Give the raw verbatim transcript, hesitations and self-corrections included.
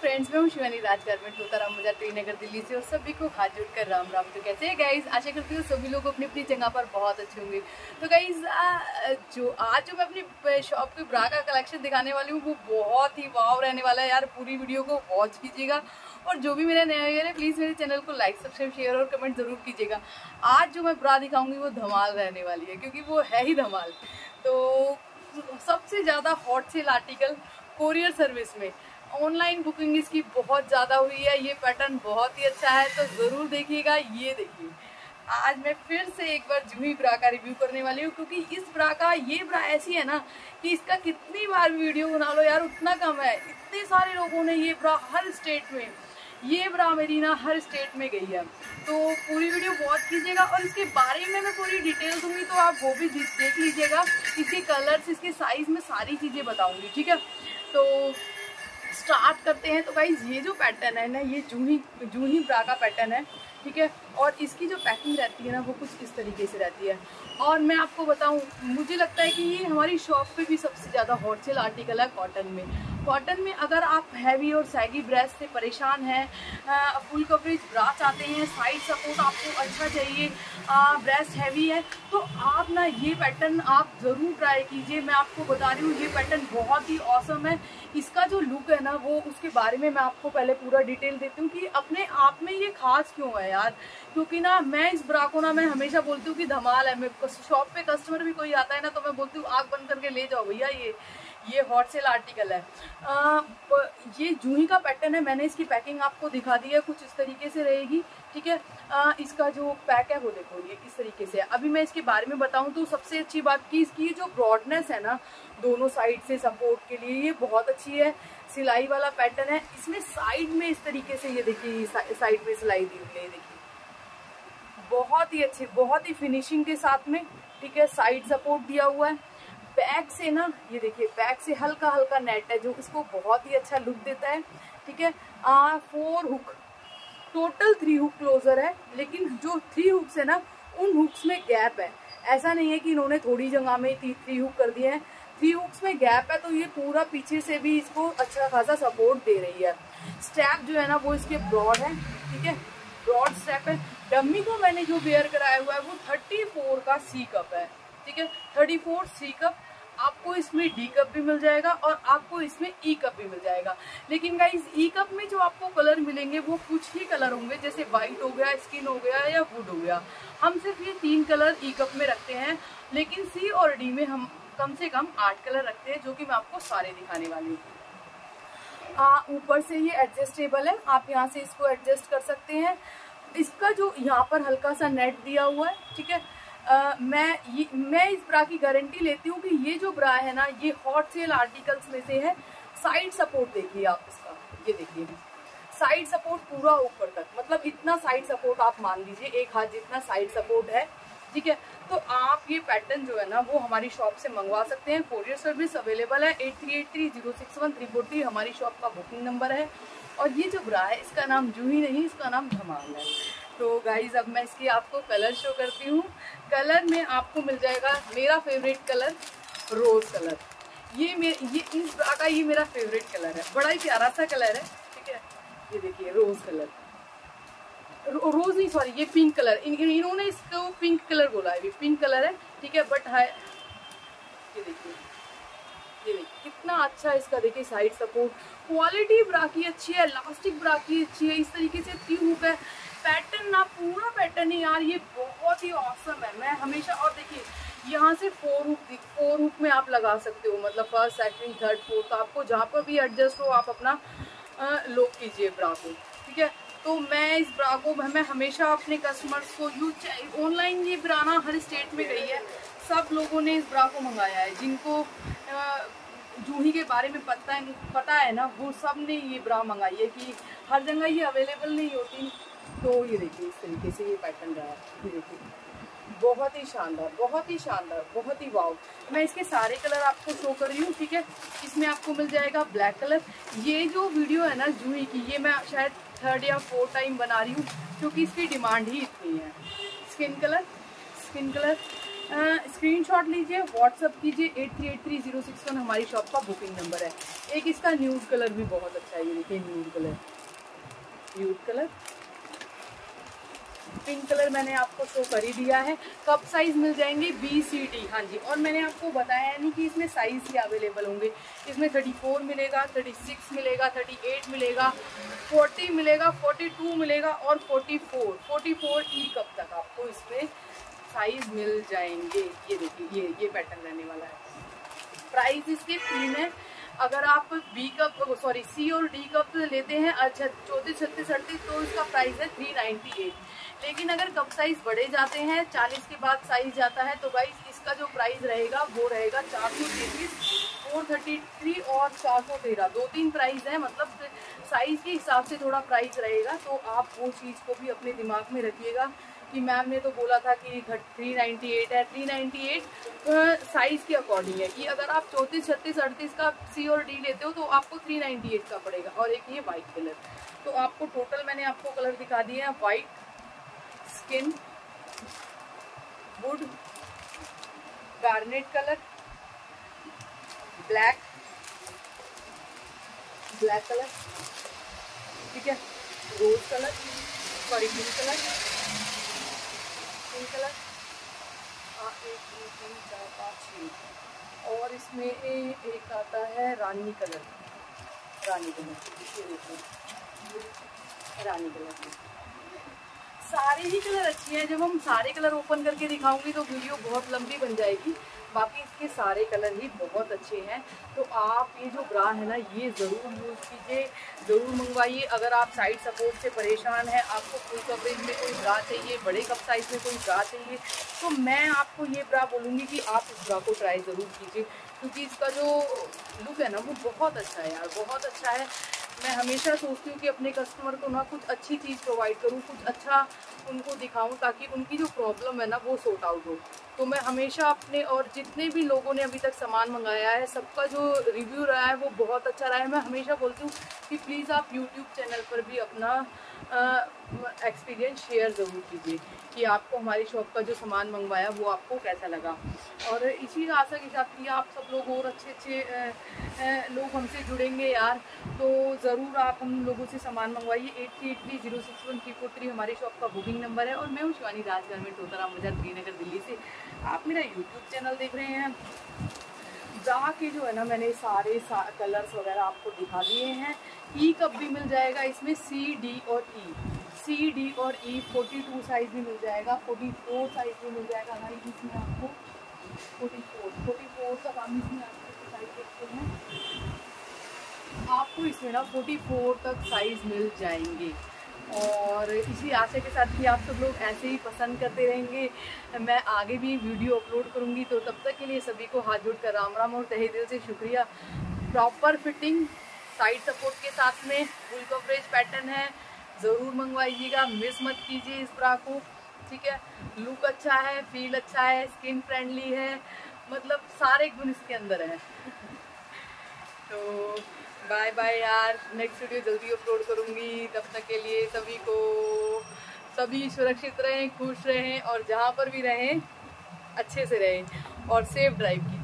Friends, मैं हूँ शिवानी राज garment Totaram बाजार श्रीनगर दिल्ली से और सभी को हाथ जोड़ कर राम राम। तो कैसे हैं गाइज? आशा करती हूँ सभी लोग अपनी अपनी जगह पर बहुत अच्छे होंगे। तो गाइज जो आज जो मैं अपनी शॉप के ब्रा का कलेक्शन दिखाने वाली हूँ वो बहुत ही वाव रहने वाला है यार। पूरी वीडियो को वॉच कीजिएगा और जो भी मेरे नए है प्लीज़ मेरे चैनल को लाइक सब्सक्राइब शेयर और कमेंट जरूर कीजिएगा। आज जो मैं ब्रा दिखाऊंगी वो धमाल रहने वाली है, क्योंकि वो है ही धमाल। तो सबसे ज़्यादा hot sale article courier service में ऑनलाइन बुकिंग इसकी बहुत ज़्यादा हुई है। ये पैटर्न बहुत ही अच्छा है, तो ज़रूर देखिएगा। ये देखिए, आज मैं फिर से एक बार जूही ब्रा का रिव्यू करने वाली हूँ, क्योंकि इस ब्रा का ये ब्रा ऐसी है ना कि इसका कितनी बार वीडियो बना लो यार उतना कम है। इतने सारे लोगों ने ये ब्रा हर स्टेट में, ये ब्रा मेरी ना हर स्टेट में गई है। तो पूरी वीडियो वॉच कीजिएगा और इसके बारे में मैं पूरी डिटेल दूंगी, तो आप वो भी देख लीजिएगा। इसके कलर्स, इसके साइज में सारी चीज़ें बताऊंगी, ठीक है। तो स्टार्ट करते हैं। तो गाइज ये जो पैटर्न है ना, ये जूही जूही ब्रा का पैटर्न है, ठीक है। और इसकी जो पैकिंग रहती है ना वो कुछ इस तरीके से रहती है। और मैं आपको बताऊं, मुझे लगता है कि ये हमारी शॉप पे भी सबसे ज़्यादा हॉट सेल आर्टिकल है कॉटन में। कॉटन में अगर आप हैवी और सैगी ब्रेस्ट से परेशान हैं, फुल कवरेज ब्रा चाहते हैं, साइड सपोर्ट आपको अच्छा चाहिए, ब्रेस्ट हैवी है, तो आप ना ये पैटर्न आप ज़रूर ट्राई कीजिए। मैं आपको बता रही हूँ ये पैटर्न बहुत ही ऑसम है। इसका जो लुक है ना वो, उसके बारे में मैं आपको पहले पूरा डिटेल देती हूँ कि अपने आप में ये खास क्यों है यार। क्योंकि ना मैं इस ब्रा को ना मैं हमेशा बोलती हूँ कि धमाल है। मैं शॉप पे कस्टमर भी कोई आता है ना तो मैं बोलती हूँ आग बंद करके ले जाओ भैया, ये ये हॉट सेल आर्टिकल है। आ, ये जूही का पैटर्न है। मैंने इसकी पैकिंग आपको दिखा दी है, कुछ इस तरीके से रहेगी, ठीक है। आ, इसका जो पैक है वो देखो ये इस तरीके से है। अभी मैं इसके बारे में बताऊं तो सबसे अच्छी बात की इसकी जो ब्रॉडनेस है ना दोनों साइड से सपोर्ट के लिए, ये बहुत अच्छी है। सिलाई वाला पैटर्न है। इसमें साइड में इस तरीके से ये देखिए साइड में सिलाई दी हुई है, देखिए बहुत ही अच्छी, बहुत ही फिनिशिंग के साथ में, ठीक है। साइड सपोर्ट दिया हुआ है। बैक से ना ये देखिए बैक से हल्का हल्का नेट है जो इसको बहुत ही अच्छा लुक देता है, ठीक है। Uh, four hook, total three hook closure है, लेकिन जो थ्री हुक्स है ना उन हुक्स में गैप है। ऐसा नहीं है कि इन्होंने थोड़ी जगह में थ्री हुक कर दिए हैं, थ्री हुक्स में गैप है। तो ये पूरा पीछे से भी इसको अच्छा खासा सपोर्ट दे रही है। स्टेप जो है ना वो इसके ब्रॉड है, ठीक है, ब्रॉड स्टेप है। डम्मी को मैंने जो वेयर कराया हुआ है वो थर्टी फोर का सी कप है, ठीक है, थर्टी फोर सी कप। आपको इसमें डी कप भी मिल जाएगा और आपको इसमें ई कप भी मिल जाएगा। लेकिन गाइस ई कप में जो आपको कलर मिलेंगे वो कुछ ही कलर होंगे, जैसे वाइट हो गया, स्किन हो गया या वुड हो गया। हम सिर्फ ये तीन कलर ई कप में रखते हैं, लेकिन सी और डी में हम कम से कम आठ कलर रखते हैं, जो कि मैं आपको सारे दिखाने वाली हूँ। ऊपर से ये एडजस्टेबल है, आप यहाँ से इसको एडजस्ट कर सकते हैं। इसका जो यहाँ पर हल्का सा नेट दिया हुआ है, ठीक है। Uh, मैं ये मैं इस ब्रा की गारंटी लेती हूँ कि ये जो ब्रा है ना ये हॉट सेल आर्टिकल्स में से है। साइड सपोर्ट देखिए आप इसका, ये देखिए साइड सपोर्ट पूरा ऊपर तक, मतलब इतना साइड सपोर्ट आप मान लीजिए एक हाथ जितना साइड सपोर्ट है, ठीक है। तो आप ये पैटर्न जो है ना वो हमारी शॉप से मंगवा सकते हैं। कोरियर सर्विस अवेलेबल है। Eight three eight three zero six one three four three हमारी शॉप का बुकिंग नंबर है। और ये जो ब्रा है इसका नाम जूही नहीं, इसका नाम धमाल है। तो गाइज अब मैं इसकी आपको कलर शो करती हूँ। कलर में आपको मिल जाएगा मेरा फेवरेट कलर रोज कलर। ये मेरे ये इस ब्रा का ये मेरा फेवरेट कलर है, बड़ा ही प्यारा सा कलर है, ठीक है। ये देखिए रोज कलर, रो, रोज नहीं सॉरी ये पिंक कलर। इन, इन्होंने इसको पिंक कलर बोला है, पिंक कलर है, ठीक है। बट है ये देखिए, ये देखिए कितना अच्छा इसका, देखिए साइड सपोर्ट, क्वालिटी ब्रा की अच्छी है, इलास्टिक ब्रा की अच्छी है। इस तरीके से थ्री हुक है। पैटर्न ना पूरा पैटर्न है यार, ये बहुत ही ऑसम है। मैं हमेशा, और देखिए यहाँ से फोर हुक, फोर हुक में आप लगा सकते हो, मतलब फर्स्ट सेकंड थर्ड फोर्थ, तो आपको जहाँ पर भी एडजस्ट हो आप अपना लोग कीजिए ब्रा को, ठीक है। तो मैं इस ब्रा को मैं हमेशा अपने कस्टमर्स को यूज, ऑनलाइन ये ब्रा ना हर स्टेट में गई है, सब लोगों ने इस ब्रा को मंगाया है। जिनको जूही के बारे में पता है पता है ना वो सब ने ये ब्रा मंगाई है, कि हर जगह ये अवेलेबल नहीं होती। तो ये देखिए इस तरीके से ये पैटर्न रहा है, ये देखिए बहुत ही शानदार, बहुत ही शानदार, बहुत ही वाव। मैं इसके सारे कलर आपको शो कर रही हूँ, ठीक है। इसमें आपको मिल जाएगा ब्लैक कलर। ये जो वीडियो है ना जूही की, ये मैं शायद थर्ड या फोर्थ टाइम बना रही हूँ, क्योंकि इसकी डिमांड ही इतनी है। Skin colour, skin colour screenshot लीजिए, व्हाट्सअप कीजिए, eight three eight three zero six one हमारी शॉप का बुकिंग नंबर है। एक इसका न्यूड कलर भी बहुत अच्छा है, ये देखिए nude colour, nude colour, pink colour मैंने आपको शो कर ही दिया है। कप साइज मिल जाएंगे बी सी डी, हाँ जी। और मैंने आपको बताया नहीं कि इसमें साइज़ क्या अवेलेबल होंगे। इसमें थर्टी फोर मिलेगा, थर्टी सिक्स मिलेगा, थर्टी एट मिलेगा, फोर्टी मिलेगा, फोर्टी टू मिलेगा और forty four, forty four E cup तक आपको इसमें साइज मिल जाएंगे। ये देखिए ये ये पैटर्न रहने वाला है। प्राइस इसके तीन है। अगर आप बी कप सॉरी सी और डी कप लेते हैं अच्छा चौंतीस छत्तीस अड़तीस तो इसका प्राइस है थ्री नाइन्टी एट। लेकिन अगर कप साइज बढ़े जाते हैं, चालीस के बाद साइज जाता है, तो गाइस इसका जो प्राइस रहेगा वो रहेगा चार सौ तैंतीस, फोर थर्टी थ्री और चार सौ तेरह, दो तीन प्राइस है। मतलब साइज के हिसाब से थोड़ा प्राइस रहेगा, तो आप वो चीज़ को भी अपने दिमाग में रखिएगा कि मैम ने तो बोला था कि थ्री नाइन्टी एट है। थ्री नाइन्टी एट साइज़ के अकॉर्डिंग है कि अगर आप चौंतीस छत्तीस अड़तीस का सी और डी लेते हो तो आपको थ्री नाइन्टी एट का पड़ेगा। और एक ये वाइट कलर, तो आपको टोटल मैंने आपको कलर दिखा दिए हैं, white, skin, wood, garnet colour, black, black colour, ठीक है, rose colour, sorry pink colour, pink colour, एक दो तीन चार पाँच छः, और इसमें एक आता है रानी कलर, रानी कलर, ये देखिए रानी कलर। सारे ही कलर अच्छे हैं। जब हम सारे कलर ओपन करके दिखाऊंगी तो वीडियो बहुत लंबी बन जाएगी। बाकी इसके सारे कलर ही बहुत अच्छे हैं। तो आप ये जो ब्रा है ना, ये ज़रूर यूज़ कीजिए, ज़रूर मंगवाइए। अगर आप साइड सपोर्ट से परेशान हैं, आपको फुल कवरेज में कोई ब्रा चाहिए, बड़े कप साइज में कोई ब्रा चाहिए, तो मैं आपको ये ब्रा बोलूँगी कि आप इस ब्रा को ट्राई ज़रूर कीजिए, क्योंकि इसका जो लुक है ना वो बहुत अच्छा है यार, बहुत अच्छा है। मैं हमेशा सोचती हूँ कि अपने कस्टमर को ना कुछ अच्छी चीज़ प्रोवाइड करूँ, कुछ अच्छा उनको दिखाऊं, ताकि उनकी जो प्रॉब्लम है ना वो सॉर्ट आउट हो। तो मैं हमेशा अपने और जितने भी लोगों ने अभी तक सामान मंगाया है, सबका जो रिव्यू रहा है वो बहुत अच्छा रहा है। मैं हमेशा बोलती हूँ कि प्लीज़ आप यूट्यूब चैनल पर भी अपना एक्सपीरियंस शेयर ज़रूर कीजिए कि आपको हमारी शॉप का जो सामान मंगवाया वो आपको कैसा लगा। और इसी आशा के साथ कि आप सब लोग और अच्छे अच्छे लोग हमसे जुड़ेंगे यार, तो ज़रूर आप हम लोगों से सामान मंगवाइए। Eight three eight three zero six one three four three हमारी शॉप का बुकिंग नंबर है। और मैं हूँ शिवानी राज गारमेंट टोतरा बाजार श्रीनगर दिल्ली से। आप मेरा यूट्यूब चैनल देख रहे हैं। ब्रा के जो है ना मैंने सारे सा, कलर्स वगैरह आपको दिखा दिए हैं। ई कप भी मिल जाएगा इसमें, सी डी और ई, सी डी और ई, फोर्टी टू साइज भी मिल जाएगा, फोर्टी फोर साइज भी मिल जाएगा हमारी इसमें आपको, फोर्टी फोर फोर्टी फोर तक हम इसमें आपको साइज देखते हैं, आपको इसमें ना फोर्टी फोर तक साइज मिल जाएंगे। और इसी आशा के साथ कि आप सब लोग ऐसे ही पसंद करते रहेंगे, मैं आगे भी वीडियो अपलोड करूंगी। तो तब तक के लिए सभी को हाथ जोड़ कर राम राम और तहे दिल से शुक्रिया। प्रॉपर फिटिंग साइड सपोर्ट के साथ में फुल कवरेज पैटर्न है, ज़रूर मंगवाइएगा, मिस मत कीजिए इस ब्रा को, ठीक है। लुक अच्छा है, फील अच्छा है, स्किन फ्रेंडली है, मतलब सारे गुण इसके अंदर हैं। तो बाय बाय यार, नेक्स्ट वीडियो जल्दी अपलोड करूँगी। तब तक के लिए सभी को, सभी सुरक्षित रहें, खुश रहें और जहाँ पर भी रहें अच्छे से रहें और सेफ ड्राइव कीजिए।